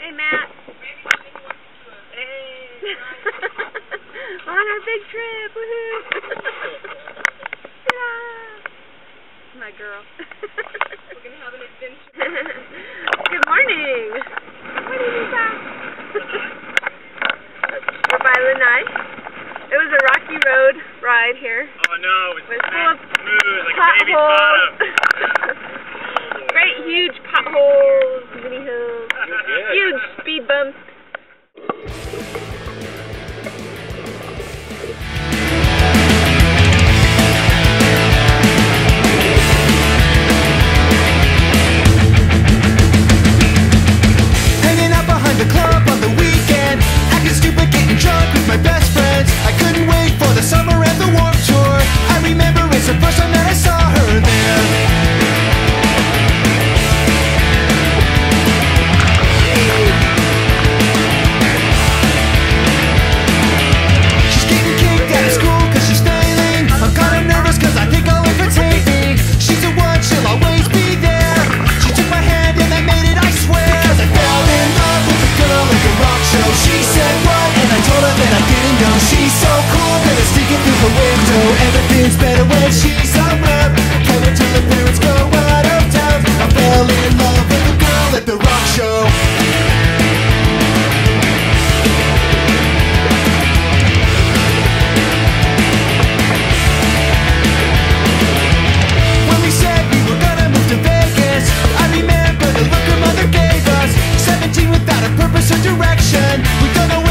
Hey, Matt. Hey. On our big trip. Woohoo. Yeah. My girl. We're going to have an adventure. Good morning. Morning, Lisa. We're by Lania. It was a rocky road ride here. Oh no, it's full of smooth, like baby potholes. bottom. Great huge potholes, mini hills, huge speed bumps. Hanging out behind the club on the weekend, acting stupid, getting drunk with my best friends. I couldn't wait for the summer and the Warped Tour. I remember it's the first time that I saw her there. She's getting kicked out of school cause she's failing. I'm kinda nervous cause I think I'll irritate me. She's the one, she'll always be there. She took my hand and I made it, I swear. Because I fell in love with a girl at the rock show. She said what? And I told her that I didn't know. She's so cool that it's sneaking through the window. Everything's better when she's around. Can't wait till the parents go out of town. I fell in love with a girl at the rock show. When we said we were gonna move to Vegas, I remember the look her mother gave us. 17 without a purpose or direction. We don't know